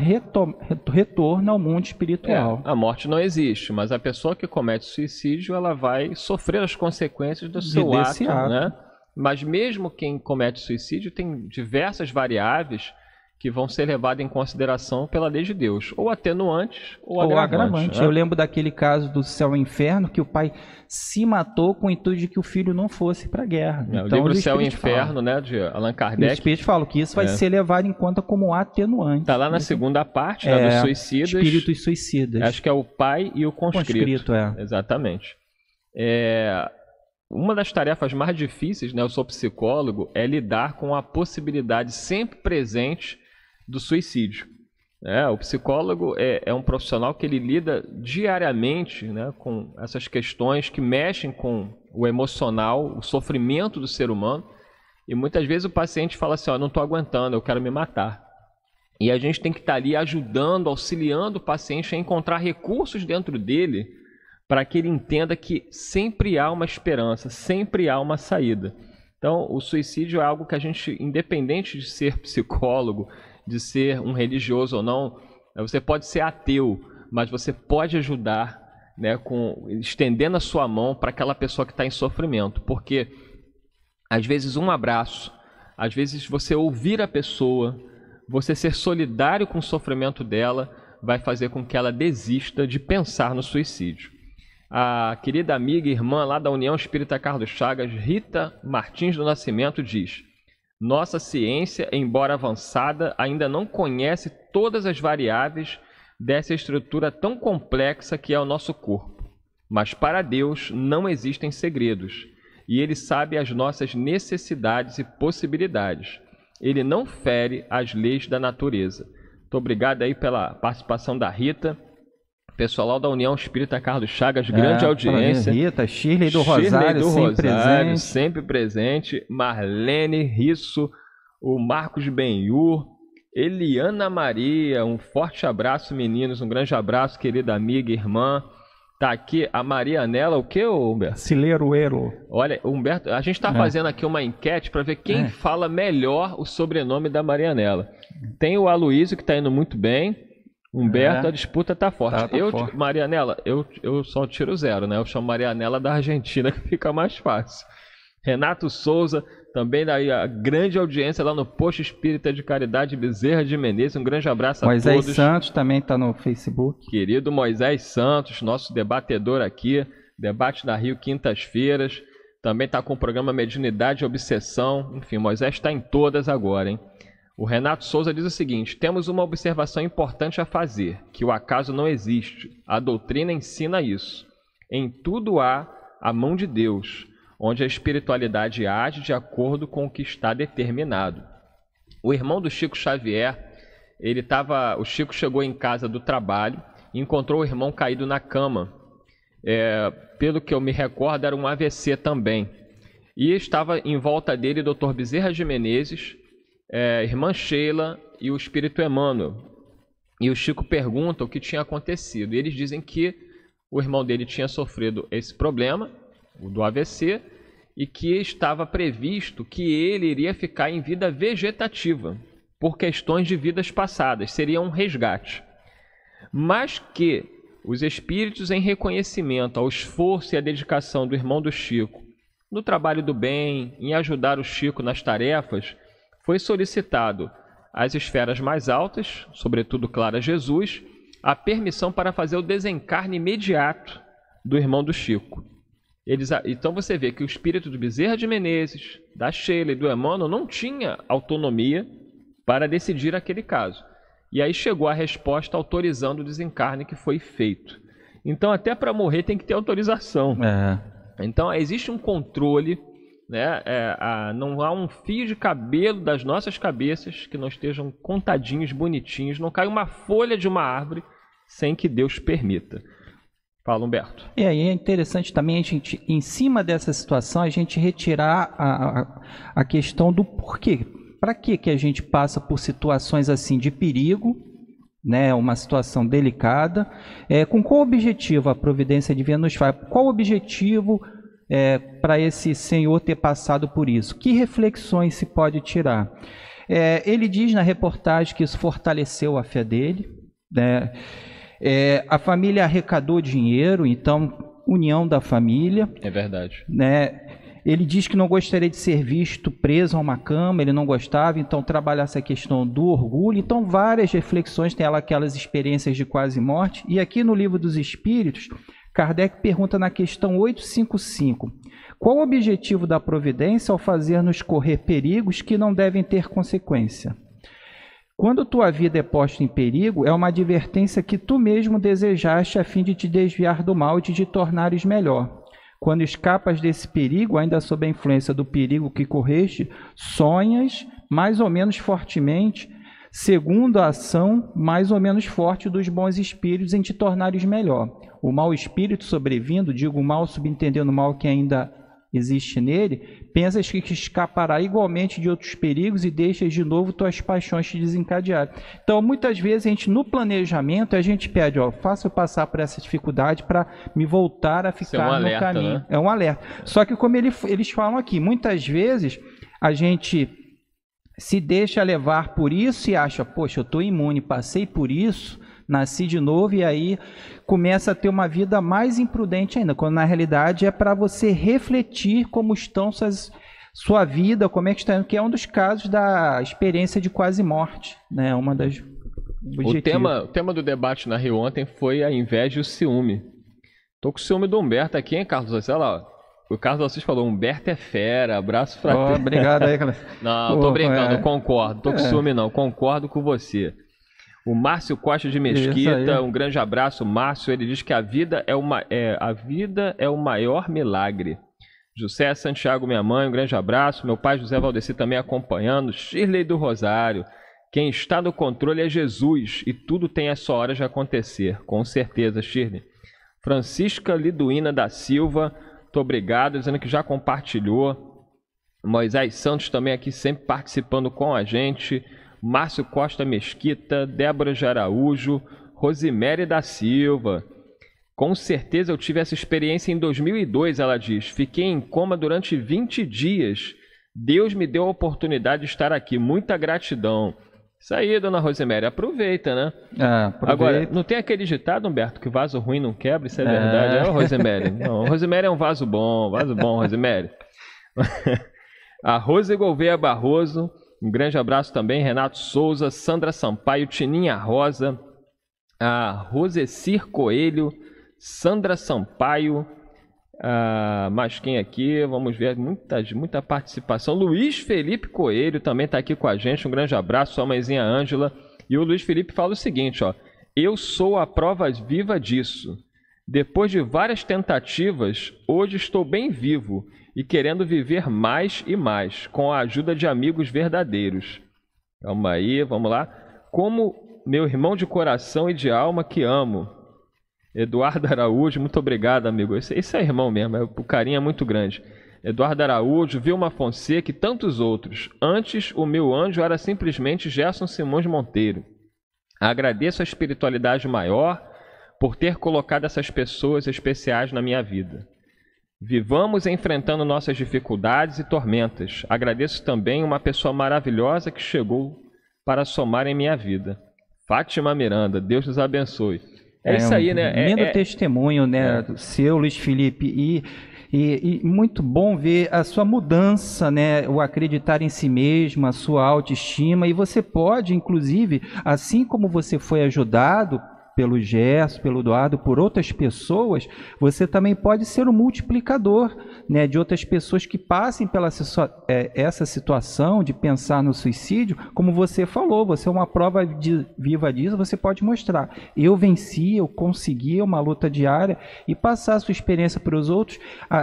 retorno ao mundo espiritual. A morte não existe, mas a pessoa que comete suicídio, ela vai sofrer as consequências do seu ato, né? Mas mesmo quem comete suicídio tem diversas variáveis que vão ser levadas em consideração pela lei de Deus, ou atenuantes ou agravantes. Né? Eu lembro daquele caso do Céu e Inferno, que o pai se matou com o intuito de que o filho não fosse para a guerra. Então, o livro Céu e Inferno, né, de Allan Kardec. Os espíritos falam que isso vai ser levado em conta como atenuante. Está lá na segunda parte, dos suicidas. Espíritos suicidas. Acho que é o pai e o conscrito. Exatamente. Uma das tarefas mais difíceis, né, eu sou psicólogo, é lidar com a possibilidade sempre presente do suicídio. O psicólogo é um profissional que ele lida diariamente, né, com essas questões que mexem com o emocional, o sofrimento do ser humano, e muitas vezes o paciente fala assim: não estou aguentando, eu quero me matar. E a gente tem que estar ali ajudando, auxiliando o paciente a encontrar recursos dentro dele para que ele entenda que sempre há uma esperança, sempre há uma saída. Então, o suicídio é algo que a gente, independente de ser psicólogo, de ser um religioso ou não, você pode ser ateu, mas você pode ajudar, né, estendendo a sua mão para aquela pessoa que está em sofrimento. Porque, às vezes, um abraço, às vezes você ouvir a pessoa, você ser solidário com o sofrimento dela, vai fazer com que ela desista de pensar no suicídio. A querida amiga e irmã lá da União Espírita Carlos Chagas, Rita Martins do Nascimento, diz: nossa ciência, embora avançada, ainda não conhece todas as variáveis dessa estrutura tão complexa que é o nosso corpo. Mas para Deus não existem segredos, e Ele sabe as nossas necessidades e possibilidades. Ele não fere as leis da natureza. Muito obrigado aí pela participação da Rita. Pessoal da União Espírita Carlos Chagas, grande audiência. Rita, Shirley do Rosário, sempre presente. Marlene Risso, o Marcos Benhur, Eliana Maria, um forte abraço, meninos, um grande abraço, querida amiga e irmã. Tá aqui a Marianela, o que, Humberto? Cileroeiro. Olha, Humberto, a gente está fazendo aqui uma enquete para ver quem fala melhor o sobrenome da Marianela. Tem o Aloysio, que está indo muito bem. Humberto, a disputa tá forte. Forte. Marianela, eu só tiro 0, né? Eu chamo Marianela da Argentina, que fica mais fácil. Renato Souza Também daí a grande audiência lá no Posto Espírita de Caridade Bezerra de Menezes. Um grande abraço a Moisés todos. Santos também está no Facebook. Querido Moisés Santos, nosso debatedor aqui. Debate da Rio, quintas-feiras. Também está com o programa Mediunidade e Obsessão. Enfim, Moisés está em todas agora, hein? O Renato Souza diz o seguinte: temos uma observação importante a fazer, que o acaso não existe. A doutrina ensina isso. Em tudo há a mão de Deus, onde a espiritualidade age de acordo com o que está determinado. O irmão do Chico Xavier, o Chico chegou em casa do trabalho e encontrou o irmão caído na cama. Pelo que eu me recordo, era um AVC também. E estava em volta dele o Dr. Bezerra de Menezes, irmã Sheila e o Espírito Emmanuel. E o Chico pergunta o que tinha acontecido. E eles dizem que o irmão dele tinha sofrido esse problema, o do AVC, e que estava previsto que ele iria ficar em vida vegetativa, por questões de vidas passadas, seria um resgate. Mas que os espíritos, em reconhecimento ao esforço e à dedicação do irmão do Chico, no trabalho do bem, em ajudar o Chico nas tarefas, foi solicitado às esferas mais altas, sobretudo Clara Jesus, a permissão para fazer o desencarne imediato do irmão do Chico. Então você vê que o espírito do Bezerra de Menezes, da Sheila e do Emmanuel não tinha autonomia para decidir aquele caso. E aí chegou a resposta autorizando o desencarne que foi feito. Então até para morrer tem que ter autorização. Então existe um controle, né? Não há um fio de cabelo das nossas cabeças que não estejam contadinhos, bonitinhos. Não cai uma folha de uma árvore sem que Deus permita. Fala, Humberto. E aí é interessante também a gente, em cima dessa situação, a gente retirar a questão do porquê. Para que a gente passa por situações assim de perigo, né, uma situação delicada? Com qual objetivo a providência divina nos faz? Qual o objetivo para esse senhor ter passado por isso? Que reflexões se pode tirar? Ele diz na reportagem que isso fortaleceu a fé dele, né? A família arrecadou dinheiro, então, união da família. É verdade. Né? Ele diz que não gostaria de ser visto preso a uma cama, ele não gostava, então trabalhar essa questão do orgulho. Então, várias reflexões, tem aquelas experiências de quase morte. E aqui no Livro dos Espíritos, Kardec pergunta na questão 855, qual o objetivo da providência ao fazer-nos correr perigos que não devem ter consequência? Quando tua vida é posta em perigo, é uma advertência que tu mesmo desejaste a fim de te desviar do mal e de te tornares melhor. Quando escapas desse perigo, ainda sob a influência do perigo que correste, sonhas mais ou menos fortemente, segundo a ação mais ou menos forte dos bons espíritos em te tornares melhor. O mau espírito sobrevindo, digo mal subentendendo o mal que ainda existe nele, pensas que escapará igualmente de outros perigos e deixas de novo tuas paixões te desencadear. Então, muitas vezes, a gente no planejamento, a gente pede, faça eu passar por essa dificuldade para me voltar a ficar no caminho. Né? É um alerta. Só que, como eles falam aqui, muitas vezes a gente se deixa levar por isso e acha, poxa, eu estou imune, passei por isso, nasci de novo, e aí começa a ter uma vida mais imprudente ainda, quando na realidade é para você refletir como estão sua vida, como é que está indo, que é um dos casos da experiência de quase morte, né? Uma das O tema do debate na Rio ontem foi a inveja e o ciúme. Tô com o ciúme do Humberto aqui, hein, Carlos? Olha lá, o Carlos Assis falou, Humberto é fera, abraço fraterno. Obrigado aí, cara. Não, tô brincando, concordo, tô com ciúme não, concordo com você. O Márcio Costa de Mesquita, um grande abraço, Márcio. Ele diz que a vida é o maior milagre. José Santiago, minha mãe, um grande abraço. Meu pai José Valdeci também acompanhando. Shirley do Rosário. Quem está no controle é Jesus e tudo tem a sua hora de acontecer. Com certeza, Shirley. Francisca Liduína da Silva, muito obrigado, dizendo que já compartilhou. Moisés Santos também aqui sempre participando com a gente. Márcio Costa Mesquita, Débora de Araújo, Rosimere da Silva. Com certeza eu tive essa experiência em 2002, ela diz. Fiquei em coma durante 20 dias. Deus me deu a oportunidade de estar aqui. Muita gratidão. Isso aí, dona Rosemary, aproveita, né? Aproveita. Agora, não tem aquele ditado, Humberto, que vaso ruim não quebra? Isso é verdade, Rosemary? Não, Rosemary é um vaso bom, Rosemary. A Rose Gouveia Barroso, um grande abraço também. Renato Souza, Sandra Sampaio, Tininha Rosa, a Rosecir Coelho, Sandra Sampaio, mais quem aqui? Vamos ver, muita participação. Luiz Felipe Coelho também está aqui com a gente, um grande abraço, sua mãezinha Ângela. E o Luiz Felipe fala o seguinte, ó: eu sou a prova viva disso. Depois de várias tentativas, hoje estou bem vivo e querendo viver mais e mais, com a ajuda de amigos verdadeiros. Calma aí, vamos lá. Como meu irmão de coração e de alma que amo. Eduardo Araújo, muito obrigado, amigo. Esse é irmão mesmo, o carinho é muito grande. Eduardo Araújo, Vilma Fonseca e tantos outros. Antes, o meu anjo era simplesmente Gerson Simões Monteiro. Agradeço a espiritualidade maior por ter colocado essas pessoas especiais na minha vida. Vivamos enfrentando nossas dificuldades e tormentas. Agradeço também uma pessoa maravilhosa que chegou para somar em minha vida. Fátima Miranda, Deus nos abençoe. É isso aí, né? Lindo testemunho, né, do seu, Luiz Felipe, e muito bom ver a sua mudança, né, o acreditar em si mesmo, a sua autoestima, e você pode, inclusive, assim como você foi ajudado pelo Gerson, pelo Eduardo, por outras pessoas, você também pode ser um multiplicador, né, de outras pessoas que passem pela essa situação de pensar no suicídio. Como você falou, você é uma prova viva disso, você pode mostrar. Eu venci, eu consegui, é uma luta diária, e passar a sua experiência para os outros,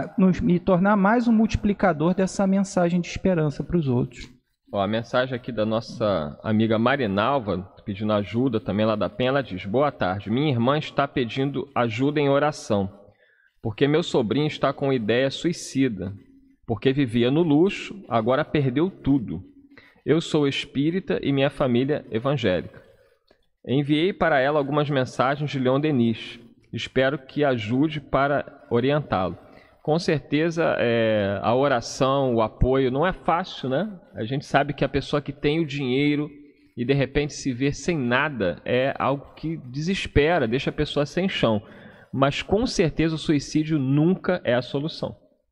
me tornar mais um multiplicador dessa mensagem de esperança para os outros. Ó, a mensagem aqui da nossa amiga Marinalva, pedindo ajuda também lá da Penha, ela diz: boa tarde, minha irmã está pedindo ajuda em oração, porque meu sobrinho está com ideia suicida, porque vivia no luxo, agora perdeu tudo. Eu sou espírita e minha família evangélica. Enviei para ela algumas mensagens de Leon Denis, espero que ajude para orientá-lo. Com certeza, a oração, o apoio não é fácil, né? A gente sabe que a pessoa que tem o dinheiro e de repente se vê sem nada é algo que desespera, deixa a pessoa sem chão. Mas com certeza o suicídio nunca é a solução.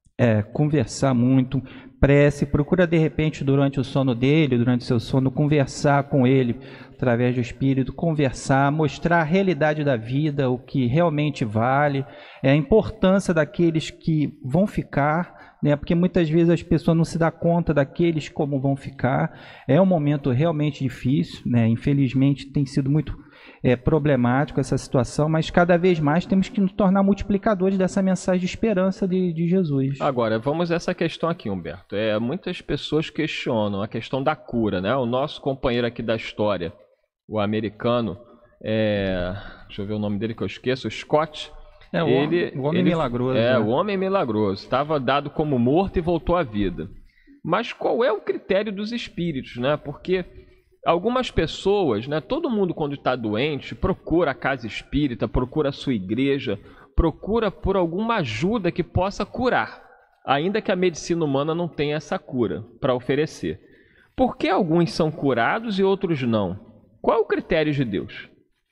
Conversar muito, prece, procura de repente durante o sono dele, durante o seu sono, conversar com ele através do Espírito, conversar, mostrar a realidade da vida, o que realmente vale, a importância daqueles que vão ficar, né? Porque muitas vezes as pessoas não se dão conta daqueles como vão ficar. É um momento realmente difícil, né? Infelizmente tem sido muito problemático essa situação, mas cada vez mais temos que nos tornar multiplicadores dessa mensagem de esperança de Jesus. Agora, vamos a essa questão aqui, Humberto. Muitas pessoas questionam a questão da cura, né? O nosso companheiro aqui da história, o americano, deixa eu ver o nome dele que eu esqueço, o Scott. O homem milagroso. O homem milagroso. Estava dado como morto e voltou à vida. Mas qual é o critério dos espíritos, né? Porque algumas pessoas, né, todo mundo quando está doente, procura a casa espírita, procura a sua igreja, procura por alguma ajuda que possa curar, ainda que a medicina humana não tenha essa cura para oferecer. Por que alguns são curados e outros não? Qual é o critério de Deus?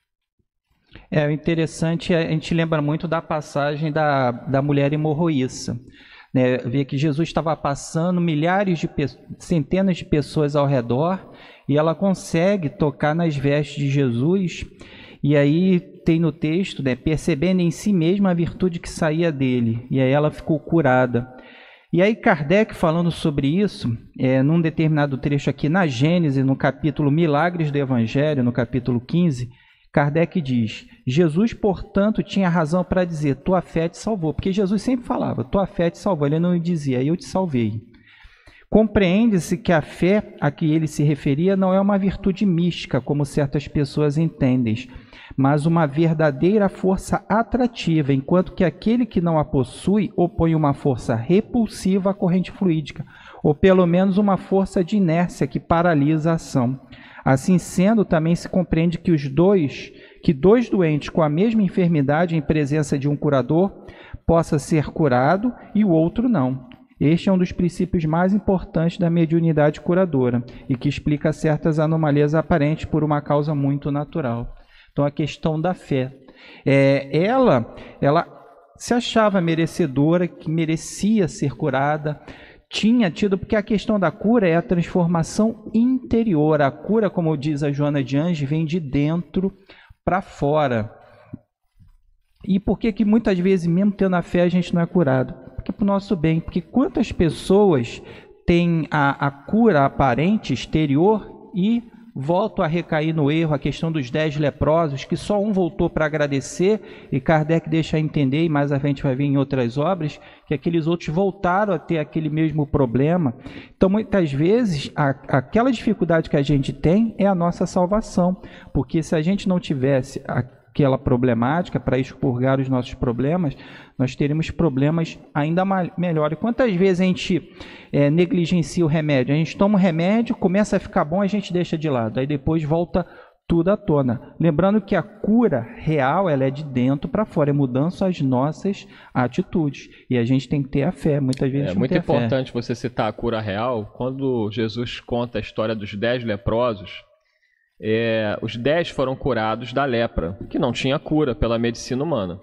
O interessante, a gente lembra muito da passagem da mulher hemorroíça. Né, vê que Jesus estava passando centenas de pessoas ao redor e ela consegue tocar nas vestes de Jesus, e aí tem no texto, né, percebendo em si mesma a virtude que saía dele, e aí ela ficou curada. E aí Kardec, falando sobre isso, num determinado trecho aqui na Gênesis, no capítulo Milagres do Evangelho, no capítulo 15, Kardec diz: Jesus, portanto, tinha razão para dizer, tua fé te salvou. Porque Jesus sempre falava, tua fé te salvou. Ele não dizia, eu te salvei. Compreende-se que a fé a que ele se referia não é uma virtude mística, como certas pessoas entendem, mas uma verdadeira força atrativa, enquanto que aquele que não a possui opõe uma força repulsiva à corrente fluídica, ou pelo menos uma força de inércia que paralisa a ação. Assim sendo, também se compreende que dois doentes com a mesma enfermidade em presença de um curador possa ser curado e o outro não. Este é um dos princípios mais importantes da mediunidade curadora e que explica certas anomalias aparentes por uma causa muito natural. Então, a questão da fé. Ela se achava merecedora, que merecia ser curada, tinha tido, porque a questão da cura é a transformação interior. A cura, como diz a Joana de Anjos, vem de dentro para fora. E por que muitas vezes, mesmo tendo a fé, a gente não é curado? Porque é para o nosso bem. Porque quantas pessoas têm a cura aparente, exterior, e voltam a recair no erro, a questão dos 10 leprosos, que só um voltou para agradecer, e Kardec deixa entender, e mais à frente vai vir em outras obras, que aqueles outros voltaram a ter aquele mesmo problema. Então, muitas vezes, aquela dificuldade que a gente tem é a nossa salvação, porque se a gente não tivesse aquela problemática para expurgar os nossos problemas, nós teríamos problemas ainda melhores. Quantas vezes a gente negligencia o remédio? A gente toma o remédio, começa a ficar bom, a gente deixa de lado, aí depois volta tudo à tona. Lembrando que a cura real, ela é de dentro para fora, é mudança às nossas atitudes, e a gente tem que ter a fé. Muitas vezes é muito importante você citar a cura real. Quando Jesus conta a história dos 10 leprosos, os 10 foram curados da lepra, que não tinha cura pela medicina humana.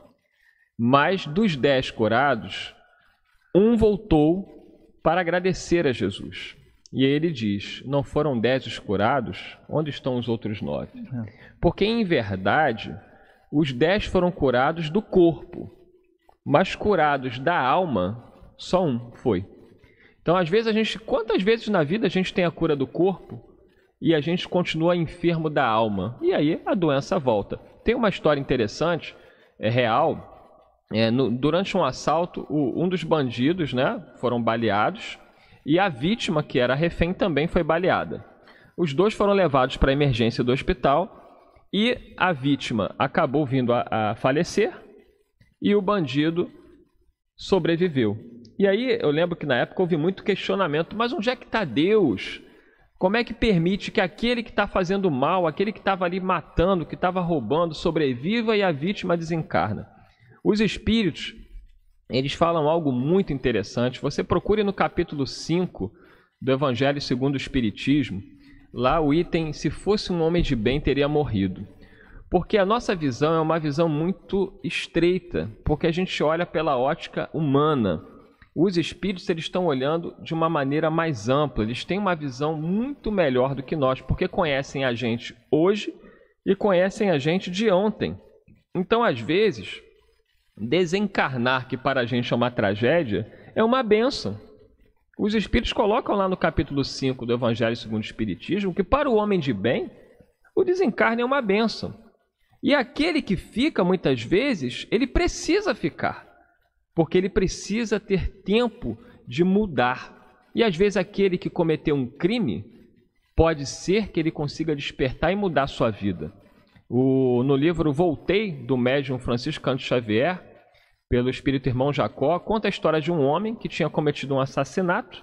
Mas dos 10 curados, um voltou para agradecer a Jesus. E aí ele diz, não foram 10 os curados? Onde estão os outros 9? Porque, em verdade, os 10 foram curados do corpo, mas curados da alma, só um foi. Então, às vezes, quantas vezes na vida a gente tem a cura do corpo e a gente continua enfermo da alma? E aí a doença volta. Tem uma história interessante, real. Durante um assalto, um dos bandidos, foram baleados, e a vítima, que era refém, também foi baleada. Os dois foram levados para a emergência do hospital, e a vítima acabou vindo a falecer, e o bandido sobreviveu. E aí eu lembro que na época houve muito questionamento, mas onde é que está Deus? Como é que permite que aquele que está fazendo mal, aquele que estava ali matando, que estava roubando, sobreviva e a vítima desencarna? Os espíritos, eles falam algo muito interessante. Você procure no capítulo 5 do Evangelho segundo o Espiritismo, lá o item, se fosse um homem de bem, teria morrido. Porque a nossa visão é uma visão muito estreita, porque a gente olha pela ótica humana. Os espíritos, eles estão olhando de uma maneira mais ampla, eles têm uma visão muito melhor do que nós, porque conhecem a gente hoje e conhecem a gente de ontem. Então, às vezes, desencarnar, que para a gente é uma tragédia, é uma bênção. Os espíritos colocam lá no capítulo 5 do Evangelho segundo o Espiritismo que para o homem de bem, o desencarne é uma bênção. E aquele que fica, muitas vezes, ele precisa ficar, porque ele precisa ter tempo de mudar. E às vezes aquele que cometeu um crime, pode ser que ele consiga despertar e mudar a sua vida. No livro Voltei, do médium Francisco Cândido Xavier, pelo espírito irmão Jacó, conta a história de um homem que tinha cometido um assassinato,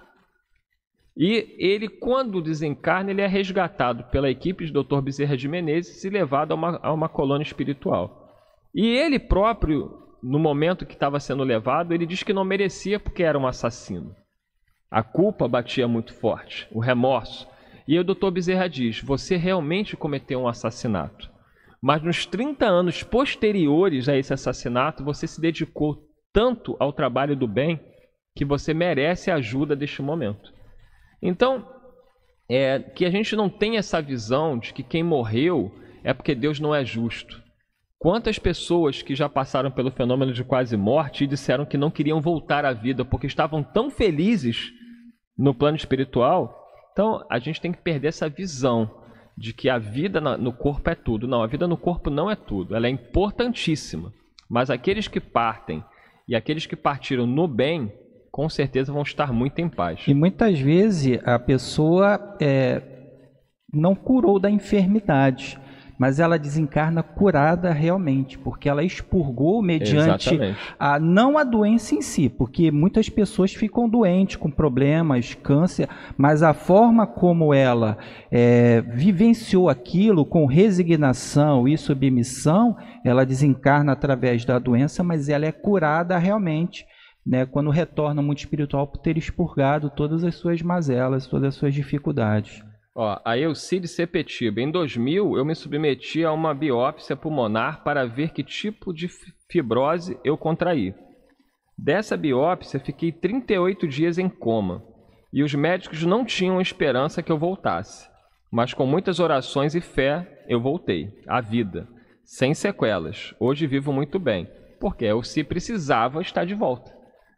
e ele, quando desencarna, ele é resgatado pela equipe de Dr. Bezerra de Menezes e levado a uma colônia espiritual. E ele próprio, no momento que estava sendo levado, ele diz que não merecia porque era um assassino. A culpa batia muito forte, o remorso. E aí o Dr. Bezerra diz, você realmente cometeu um assassinato. Mas nos 30 anos posteriores a esse assassinato, você se dedicou tanto ao trabalho do bem que você merece a ajuda deste momento. Então, que a gente não tenha essa visão de que quem morreu é porque Deus não é justo. Quantas pessoas que já passaram pelo fenômeno de quase morte e disseram que não queriam voltar à vida porque estavam tão felizes no plano espiritual? Então, a gente tem que perder essa visão de que a vida no corpo é tudo. Não, a vida no corpo não é tudo. Ela é importantíssima. Mas aqueles que partem e aqueles que partiram no bem, com certeza vão estar muito em paz. E muitas vezes a pessoa não curou da enfermidade, mas ela desencarna curada realmente, porque ela expurgou mediante não a doença em si, porque muitas pessoas ficam doentes com problemas, câncer, mas a forma como ela vivenciou aquilo com resignação e submissão, ela desencarna através da doença, mas ela é curada realmente, quando retorna ao mundo espiritual por ter expurgado todas as suas mazelas, todas as suas dificuldades. A Eucide Sepetiba, em 2000 eu me submeti a uma biópsia pulmonar para ver que tipo de fibrose eu contraí. Dessa biópsia fiquei 38 dias em coma. e os médicos não tinham esperança que eu voltasse. Mas com muitas orações e fé, eu voltei à vida, sem sequelas. Hoje vivo muito bem, porque eu, se precisava, estar de volta.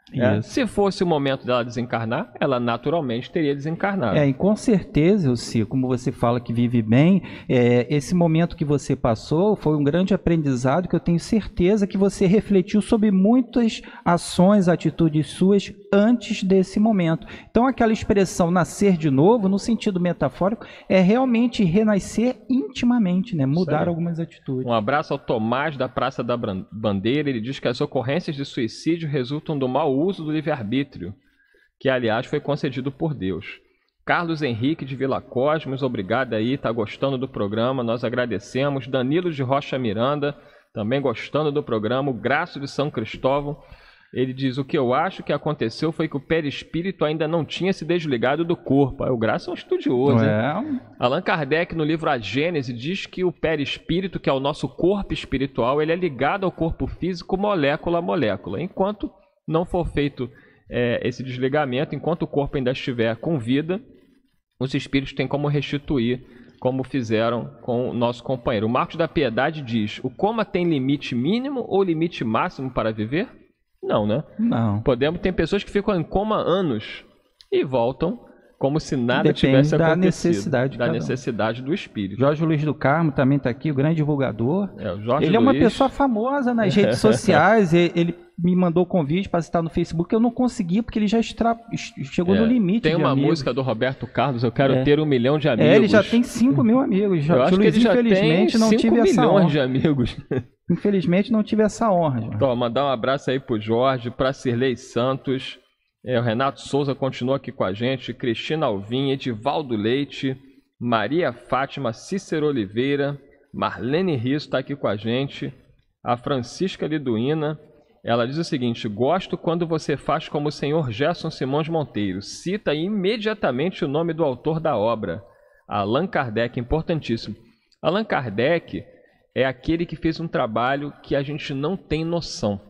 Se fosse o momento dela desencarnar, ela naturalmente teria desencarnado. E com certeza, Elci, como você fala que vive bem, esse momento que você passou foi um grande aprendizado que eu tenho certeza que você refletiu sobre muitas ações, atitudes suas antes desse momento. Então aquela expressão nascer de novo, no sentido metafórico, é realmente renascer intimamente, né? Mudar algumas atitudes. Um abraço ao Tomás da Praça da Bandeira. Ele diz que as ocorrências de suicídio resultam do mau uso do livre-arbítrio, que aliás foi concedido por Deus. Carlos Henrique de Vila Cosmos, obrigado aí, tá gostando do programa, nós agradecemos. Danilo de Rocha Miranda, também gostando do programa. O Graço de São Cristóvão, ele diz: o que eu acho que aconteceu foi que o perispírito ainda não tinha se desligado do corpo. O Graço é um estudioso, hein? Allan Kardec, no livro A Gênese, diz que o perispírito, que é o nosso corpo espiritual, ele é ligado ao corpo físico molécula a molécula. Enquanto não for feito esse desligamento, enquanto o corpo ainda estiver com vida, os espíritos têm como restituir, como fizeram com o nosso companheiro. O Marcos da Piedade diz: o coma tem limite mínimo ou limite máximo para viver? Não, né? Não. Tem pessoas que ficam em coma anos e voltam como se nada tivesse acontecido. Da necessidade do espírito. Jorge Luiz do Carmo também está aqui, o grande divulgador. Ele é uma pessoa famosa nas redes sociais. Ele me mandou convite para citar no Facebook. Eu não consegui, porque ele já chegou no limite. Tem uma música do Roberto Carlos, eu quero ter 1 milhão de amigos. Ele já tem 5 mil amigos. Eu acho que ele já tem 5 milhões de amigos. Infelizmente não tive essa honra. Então, mandar um abraço aí pro Jorge, para Cirlei Santos. O Renato Souza continua aqui com a gente, Cristina Alvim, Edivaldo Leite, Maria Fátima, Cícero Oliveira, Marlene Risso está aqui com a gente, a Francisca Liduína, ela diz o seguinte: gosto quando você faz como o senhor Gerson Simões Monteiro, cita imediatamente o nome do autor da obra, Allan Kardec, importantíssimo. Allan Kardec é aquele que fez um trabalho que a gente não tem noção.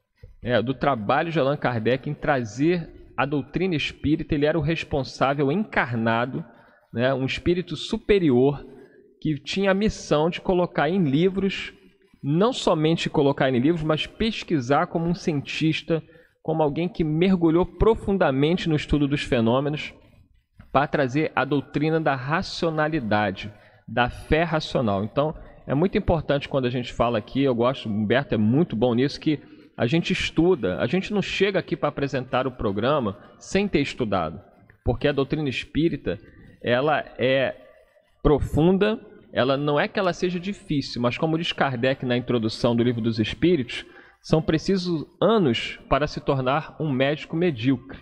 Do trabalho de Allan Kardec em trazer a doutrina espírita. Ele era o responsável encarnado, né, um espírito superior que tinha a missão de colocar em livros, não somente colocar em livros, mas pesquisar como um cientista, como alguém que mergulhou profundamente no estudo dos fenômenos para trazer a doutrina da racionalidade, da fé racional. Então, é muito importante quando a gente fala aqui, eu gosto, o Humberto é muito bom nisso, que a gente estuda, a gente não chega aqui para apresentar o programa sem ter estudado, porque a doutrina espírita, ela é profunda, ela não é que ela seja difícil, mas como diz Kardec na introdução do Livro dos Espíritos, são precisos anos para se tornar um médico medíocre,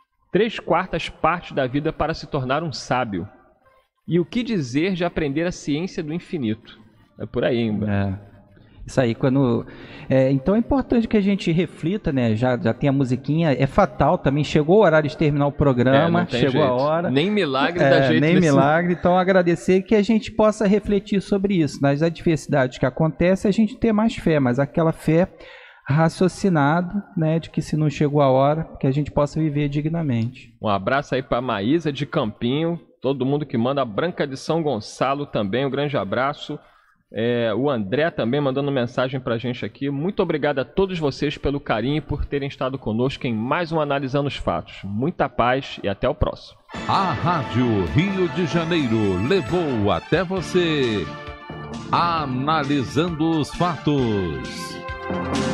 3/4 partes da vida para se tornar um sábio. E o que dizer de aprender a ciência do infinito? É por aí, ainda. Isso aí, então é importante que a gente reflita, né? Já tem a musiquinha, é fatal também. Chegou o horário de terminar o programa, chegou a hora. Nem milagre dá jeito. Nem milagre, então agradecer que a gente possa refletir sobre isso. Nas adversidades que acontecem, a gente ter mais fé, mas aquela fé raciocinada, né? De que se não chegou a hora, que a gente possa viver dignamente. Um abraço aí para a Maísa de Campinho, todo mundo que manda, a Branca de São Gonçalo também, um grande abraço. O André também mandando mensagem pra gente aqui. Muito obrigado a todos vocês pelo carinho e por terem estado conosco em mais um Analisando os Fatos. Muita paz e até o próximo. A Rádio Rio de Janeiro levou até você Analisando os Fatos.